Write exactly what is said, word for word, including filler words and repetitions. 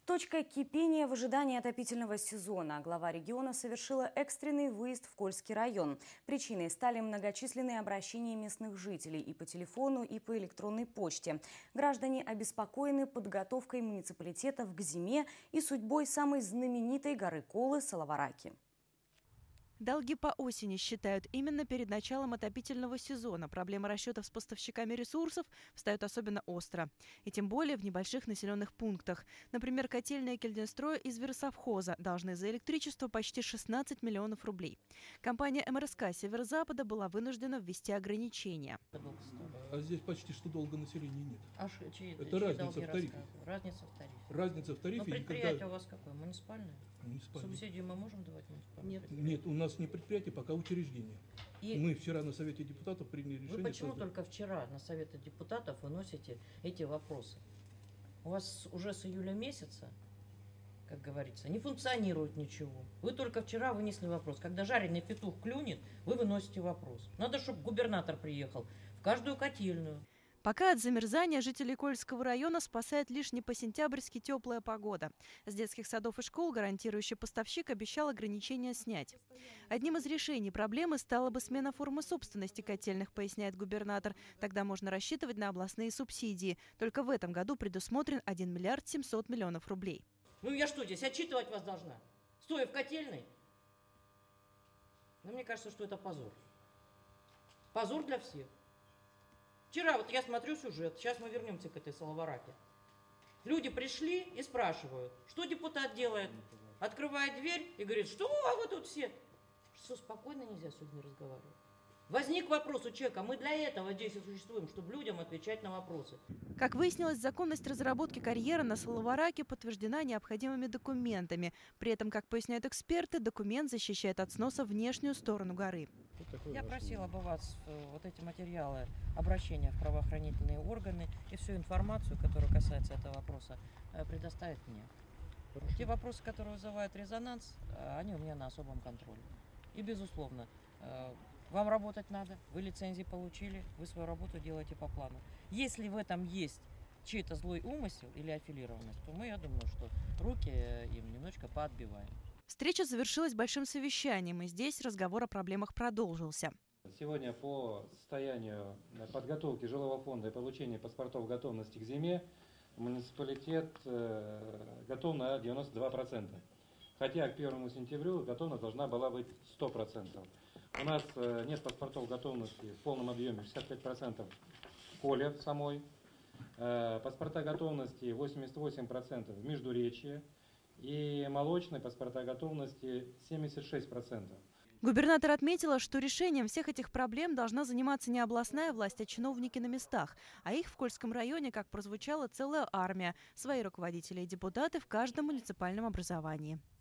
Точка кипения в ожидании отопительного сезона. Глава региона совершила экстренный выезд в Кольский район. Причиной стали многочисленные обращения местных жителей и по телефону, и по электронной почте. Граждане обеспокоены подготовкой муниципалитетов к зиме и судьбой самой знаменитой горы Колы – Салавараки. Долги по осени считают именно перед началом отопительного сезона. Проблема расчетов с поставщиками ресурсов встает особенно остро. И тем более в небольших населенных пунктах. Например, котельные Кельдинстроя из Версовхоза должны за электричество почти шестнадцать миллионов рублей. Компания эм эр эс ка Северо-Запада была вынуждена ввести ограничения. А здесь почти что долга населения нет. А ш, чьи, Это чьи разница в тарифе. Разница в тарифе. Разница в тарифе. Но предприятие никогда... у вас какое? Муниципальное? Муниципальное. Субсидию мы можем давать муниципальную? Нет. Нет, у нас не предприятие, пока учреждение. И... Мы вчера на Совете депутатов приняли решение. Вы почему создать... только вчера на Совете депутатов выносите эти вопросы? У вас уже с июля месяца, как говорится, не функционирует ничего. Вы только вчера вынесли вопрос. Когда жареный петух клюнет, вы выносите вопрос. Надо, чтобы губернатор приехал в каждую котельную. Пока от замерзания жителей Кольского района спасает лишь не по-сентябрьски теплая погода. С детских садов и школ гарантирующий поставщик обещал ограничения снять. Одним из решений проблемы стала бы смена формы собственности котельных, поясняет губернатор. Тогда можно рассчитывать на областные субсидии. Только в этом году предусмотрен один миллиард семьсот миллионов рублей. Ну я что, здесь отчитывать вас должна? Стоя в котельной? Ну, мне кажется, что это позор. Позор для всех. Вчера вот я смотрю сюжет, сейчас мы вернемся к этой Салавараке. Люди пришли и спрашивают, что депутат делает? Открывает дверь и говорит, что а вы тут все? Что, спокойно нельзя с людьми разговаривать? Возник вопрос у человека, мы для этого здесь и существуем, чтобы людям отвечать на вопросы. Как выяснилось, законность разработки карьера на Салавараке подтверждена необходимыми документами. При этом, как поясняют эксперты, документ защищает от сноса внешнюю сторону горы. Я просила бы вас вот эти материалы, обращения в правоохранительные органы и всю информацию, которая касается этого вопроса, предоставить мне. Хорошо. Те вопросы, которые вызывают резонанс, они у меня на особом контроле. И, безусловно, вам работать надо, вы лицензии получили, вы свою работу делаете по плану. Если в этом есть чей-то злой умысел или аффилированность, то мы, я думаю, что руки им немножечко поотбиваем. Встреча завершилась большим совещанием, и здесь разговор о проблемах продолжился. Сегодня по состоянию подготовки жилого фонда и получения паспортов готовности к зиме муниципалитет готов на девяносто два процента. Хотя к первому сентября готовность должна была быть сто процентов. У нас нет паспортов готовности в полном объеме шестьдесят пять процентов в Коле самой. Паспорта готовности восемьдесят восемь процентов в Междуречье. И молочной паспорта готовности семьдесят шесть процентов. Губернатор отметила, что решением всех этих проблем должна заниматься не областная власть, а чиновники на местах. А их в Кольском районе, как прозвучало, целая армия. Свои руководители и депутаты в каждом муниципальном образовании.